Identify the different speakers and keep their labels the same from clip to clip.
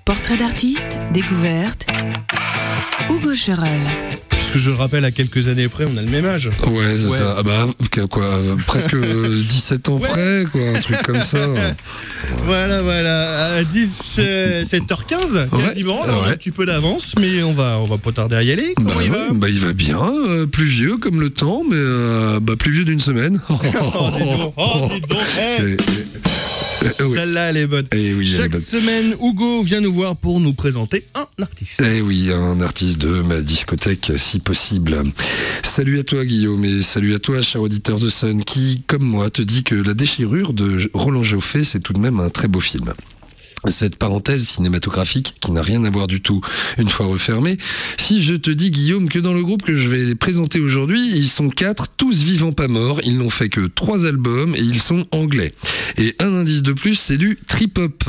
Speaker 1: Portrait d'artiste, découverte, Hugo Cherel.
Speaker 2: Parce que je le rappelle, à quelques années près, on a le même âge.
Speaker 3: Ouais, c'est ça. Ah bah, quoi, presque 17 ans près, quoi, un truc comme ça.
Speaker 2: Voilà. À 17h15, quasiment. Alors, un petit peu d'avance, mais on va pas tarder à y aller. Comment il va ?
Speaker 3: Il va bien. Plus vieux comme le temps, mais plus vieux d'une semaine.
Speaker 2: Dis donc. Celle-là, elle est bonne.
Speaker 3: Oui,
Speaker 2: chaque semaine, Hugo vient nous voir pour nous présenter un artiste.
Speaker 3: Oui, un artiste de ma discothèque, si possible. Salut à toi, Guillaume, et salut à toi, cher auditeur de Sun, qui, comme moi, te dit que La Déchirure de Roland Joffé, c'est tout de même un très beau film. Cette parenthèse cinématographique qui n'a rien à voir du tout une fois refermée. Si je te dis, Guillaume, que dans le groupe que je vais présenter aujourd'hui, ils sont 4, tous vivants pas morts, ils n'ont fait que 3 albums et ils sont anglais. Et un indice de plus, c'est du trip-hop.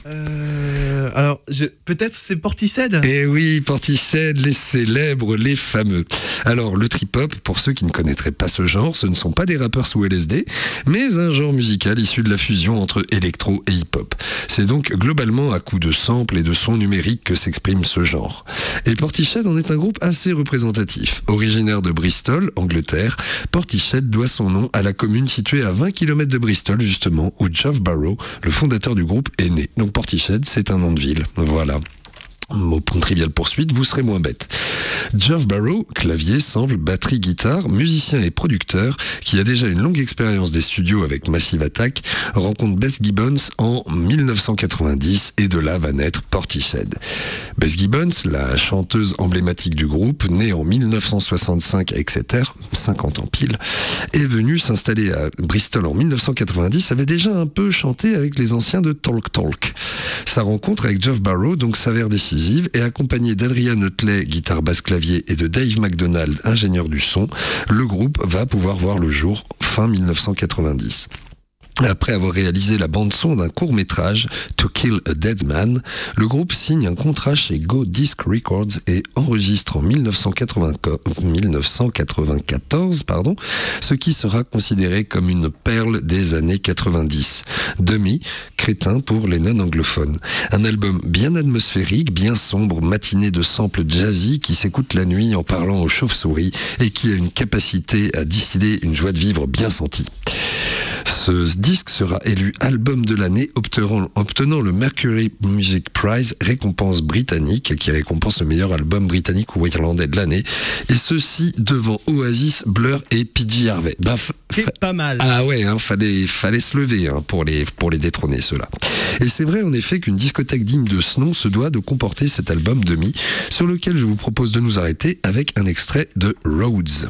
Speaker 2: Alors, peut-être c'est Portishead ?
Speaker 3: Eh oui, Portishead, les célèbres, les fameux. Alors, le trip-hop, pour ceux qui ne connaîtraient pas ce genre, ce ne sont pas des rappeurs sous LSD, mais un genre musical issu de la fusion entre électro et hip-hop. C'est donc globalement à coup de samples et de sons numériques que s'exprime ce genre. Et Portishead en est un groupe assez représentatif. Originaire de Bristol, Angleterre, Portishead doit son nom à la commune située à 20 km de Bristol, justement, où Geoff Barrow, le fondateur du groupe, est né. Donc Portishead, c'est un nom de ville. Voilà. Au point trivial poursuite, vous serez moins bête. Geoff Barrow, clavier, sample, batterie, guitare, musicien et producteur, qui a déjà une longue expérience des studios avec Massive Attack, rencontre Beth Gibbons en 1990 et de là va naître Portishead. Beth Gibbons, la chanteuse emblématique du groupe, née en 1965 à Exeter, 50 ans pile, est venue s'installer à Bristol en 1990, avait déjà un peu chanté avec les anciens de Talk Talk. Sa rencontre avec Geoff Barrow donc s'avère décisive et accompagné d'Adrian Utley, guitare basse clavier, et de Dave McDonald, ingénieur du son, le groupe va pouvoir voir le jour fin 1990. Après avoir réalisé la bande-son d'un court-métrage, To Kill a Dead Man, le groupe signe un contrat chez Go Disc Records et enregistre en 1994, ce qui sera considéré comme une perle des années 90. Demi, crétin pour les non-anglophones. Un album bien atmosphérique, bien sombre, matiné de samples jazzy qui s'écoute la nuit en parlant aux chauves-souris et qui a une capacité à distiller une joie de vivre bien sentie. Ce disque sera élu album de l'année, obtenant le Mercury Music Prize, récompense britannique, qui récompense le meilleur album britannique ou irlandais de l'année, et ceci devant Oasis, Blur et PJ Harvey.
Speaker 2: C'est pas mal.
Speaker 3: Ah ouais, fallait se lever pour les détrôner, ceux-là. Et c'est vrai en effet qu'une discothèque digne de ce nom se doit de comporter cet album Demi, sur lequel je vous propose de nous arrêter avec un extrait de Roads.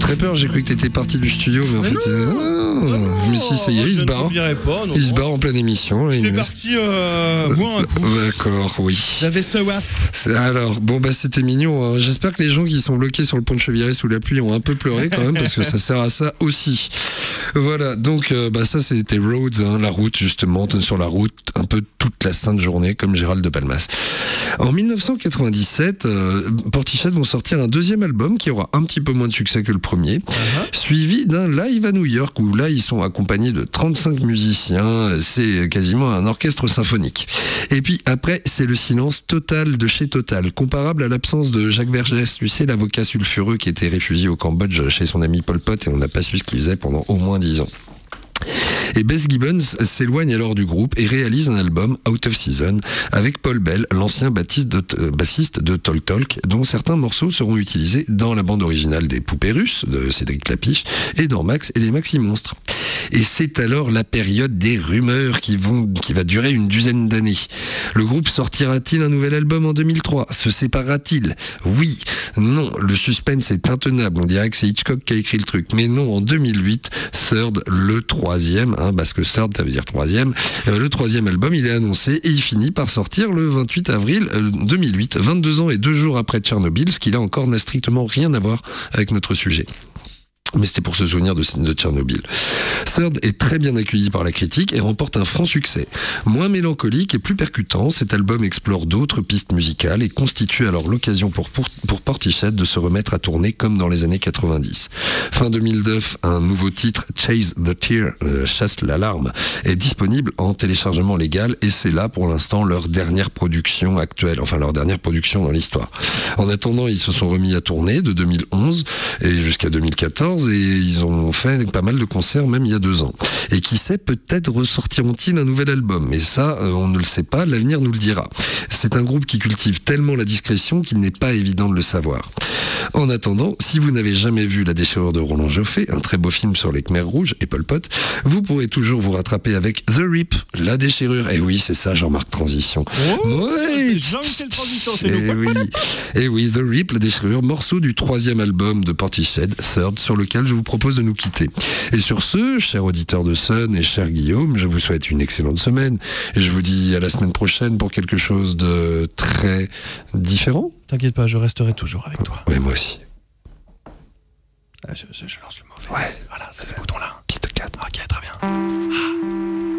Speaker 3: très peur, j'ai cru que t'étais parti du studio, mais en fait... mais si, ça y est, il se barre. Il se barre en pleine émission.
Speaker 2: J'étais parti boire un coup.
Speaker 3: D'accord, oui.
Speaker 2: J'avais soif.
Speaker 3: Alors, bon, bah c'était mignon. Hein. J'espère que les gens qui sont bloqués sur le pont de Cheviré sous la pluie ont un peu pleuré quand même, parce que ça sert à ça aussi. Voilà, donc ça c'était Roads, hein, la route justement, sur la route, un peu toute la sainte journée, comme Gérald de Palmas. En 1997, Portishead vont sortir un deuxième album qui aura un petit peu moins de succès que le premier, suivi d'un live à New York, où là ils sont accompagnés de 35 musiciens, c'est quasiment un orchestre symphonique. Et puis après, c'est le silence total de chez Total, comparable à l'absence de Jacques Vergès, tu sais, l'avocat sulfureux qui était réfugié au Cambodge chez son ami Pol Pot, et on n'a pas su ce qu'il faisait pendant au moins 10 ans. Et Bess Gibbons s'éloigne alors du groupe et réalise un album, Out of Season, avec Paul Bell, l'ancien bassiste de Talk Talk, dont certains morceaux seront utilisés dans la bande originale des Poupées Russes de Cédric Clapiche et dans Max et les Maxi Monstres. Et c'est alors la période des rumeurs qui va durer une dizaine d'années. Le groupe sortira-t-il un nouvel album en 2003 ? Se séparera-t-il ? Oui, non, le suspense est intenable, on dirait que c'est Hitchcock qui a écrit le truc. Mais non, en 2008, Third, le troisième, parce que Third ça veut dire troisième, le troisième album il est annoncé et il finit par sortir le 28 avril 2008, 22 ans et 2 jours après Tchernobyl, ce qui là encore n'a strictement rien à voir avec notre sujet. Mais c'était pour se souvenir de Tchernobyl. Third est très bien accueilli par la critique et remporte un franc succès. Moins mélancolique et plus percutant, cet album explore d'autres pistes musicales et constitue alors l'occasion pour Portishead de se remettre à tourner comme dans les années 90. Fin 2009, un nouveau titre, Chase the Tear, chasse l'alarme, est disponible en téléchargement légal et c'est là pour l'instant leur dernière production actuelle, enfin leur dernière production dans l'histoire. En attendant, ils se sont remis à tourner de 2011 et jusqu'à 2014 et ils ont fait pas mal de concerts même il y a 2 ans. Et qui sait, peut-être ressortiront-ils un nouvel album, mais ça on ne le sait pas, l'avenir nous le dira. C'est un groupe qui cultive tellement la discrétion qu'il n'est pas évident de le savoir. En attendant, si vous n'avez jamais vu La déchirure de Roland Joffé, un très beau film sur les Khmers rouges et Pol Pot, vous pourrez toujours vous rattraper avec The Rip, La déchirure. Et oui, c'est ça, Jean-Marc Transition.
Speaker 2: Ouais, c'est quelle transition, c'est nous.
Speaker 3: Et oui, The Rip, La déchirure, morceau du 3e album de Portishead, Third, sur lequel je vous propose de nous quitter. Et sur ce, chers auditeurs de Sun et cher Guillaume, je vous souhaite une excellente semaine et je vous dis à la semaine prochaine pour quelque chose de très différent.
Speaker 2: T'inquiète pas, je resterai toujours avec toi.
Speaker 3: Oui, moi aussi.
Speaker 2: Je lance le mauvais. Ouais. Voilà, c'est ce bouton-là.
Speaker 3: Piste 4.
Speaker 2: Ok, très bien.